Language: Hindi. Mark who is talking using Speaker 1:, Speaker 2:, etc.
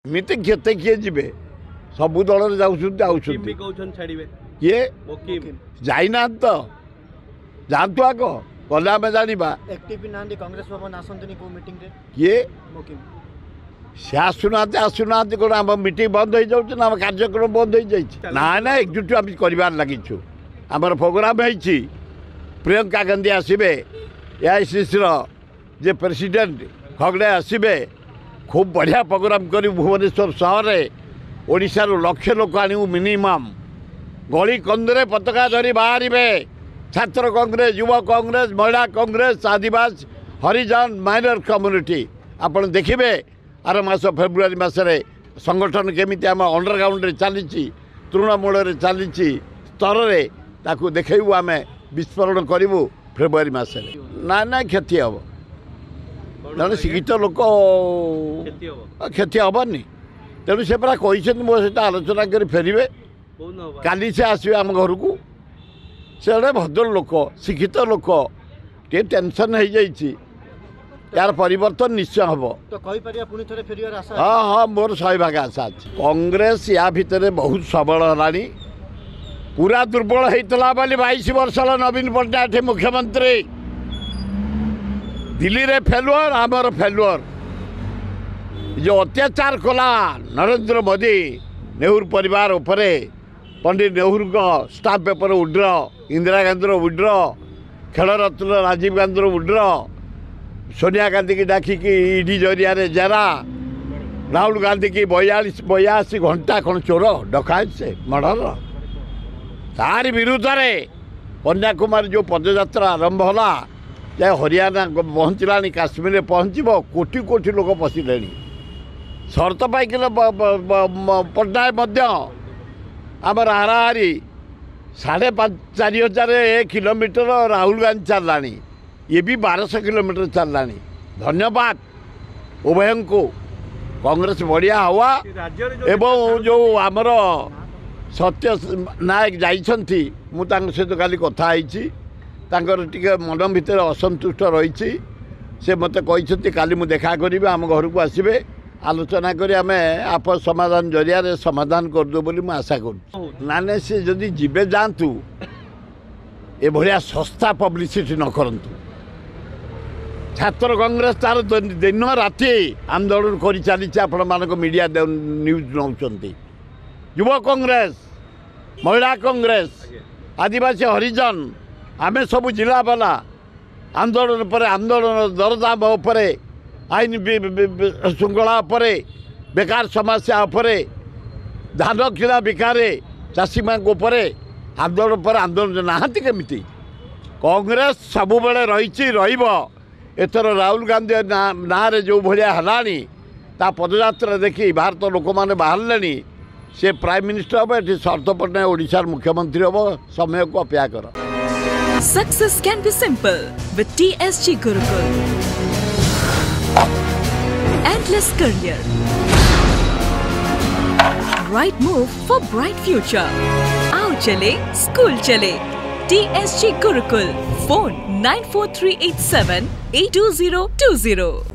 Speaker 1: एमती केते किए जी सबू दल किए जाइना तो जातु आग गले आम जाना
Speaker 2: कांग्रेस भवन आसंतनी को मीटिंग रे
Speaker 1: किए सी आसुना कौन आम मीटिंग बंद हो जाऊँ ना कार्यक्रम बंद हो जाए ना ना एकजुट आम कर लगिचु आमर प्रोग्राम है प्रियंका गांधी आसबे एआईसीसी जे प्रेसिडेंट खगड़े आसबे खूब बढ़िया प्रोग्राम कर भुवनेश्वर सहर में ओडिशा लक्ष लोक आणु मिनिमम गली कंदरे पताका धरी बाहर छात्र कांग्रेस युवा कांग्रेस महिला कांग्रेस आदिवासी हरिजन माइनर कम्युनिटी आपड़ देखिए आर मास फेब्रुआरी मसरे संगठन केमी आम अंडरग्राउंड चली तृणमूल चली स्तर में ताकू देखू आम विस्फोरण करूँ फेब्रुआरी मसरे ना ना क्षति हम जन शिक्षित लोक क्षति हेनी तेणु से पूरा कहते मो सहित आलोचना कर फेरवे काली से आसवे आम घर को से गोटे भद्र लोक शिक्षित लोक टे टेंशन हो जाइए यार परिवर्तन निश्चय हम
Speaker 2: तो
Speaker 1: हाँ हाँ मोर 100 भाग आशा अच्छी कांग्रेस या भितर बहुत सबल है पूरा दुर्बल होता 22 वर्ष नवीन पट्टनायक मुख्यमंत्री दिल्ली रे फेलुअर आमर फेलुअर जो अत्याचार कला नरेंद्र मोदी नेहरू परिवार उपरे पंडित नेहरू का स्टाफ पेपर उड्र इंदिरा गांधी उड्र खेल रत्न राजीव गांधी उड्र सोनिया गांधी की डाकिकी ईडी जरिया जेरा राहुल गांधी की 82 घंटा कौन चोर डकायत से मर्डर तार विरुद्ध में कन्याकुमारी जो पदयात्रा आरंभ होला चाहे हरियाणा पहुँचला काश्मीर में पहुँचब कोटी कोटी लोक पशिले शर्त पाइक पट्टनायक आमर हाराहारी 4,500 किलोमीटर राहुल गांधी चलला ये भी 1200 किलोमीटर चलला धन्यवाद उभय को कांग्रेस बढ़िया हवा एवं जो आमर सत्य नायक जाइछंती मु तांग सहित काली कथा आइछि तांकर टिके मन भितर असंतुष्ट रही से मते कहते काली मु देखा करी आम घर को आसबे आलोचना करी आम आप समाधान जरिया समाधान करदे बोली मु आशा कर ना से जदि जीवे जातु ए भलिया सस्ता पब्लिसिटी न करंतु छात्र कांग्रेस तार दिन राति आंदोलन कर चली आपण मानक मीडिया न्यूज नौकरी युवा कांग्रेस महिला कांग्रेस आदिवासी हरिजन आमे सब जिला वाला आंदोलन पर आंदोलन दरदाम उपरे आईन श्रृंखला उपरे बेकार समस्या उपरे धान किला बिकारे चाषी मान आंदोलन पर आंदोलन नहांती केमिति कांग्रेस सब बेले रही एथर राहुल गांधी ना जो भाया है पदयात्रा देखी भारत लोक मैंने बाहर से प्राइम मिनिस्टर हम ये शरद पट्टनायक ओडिशार मुख्यमंत्री हम समय को अपेक्षा कर
Speaker 3: Success can be simple with TSG Gurukul. Endless career. Right move for bright future. Aao chale, school chale. TSG Gurukul. Phone 94387 82020.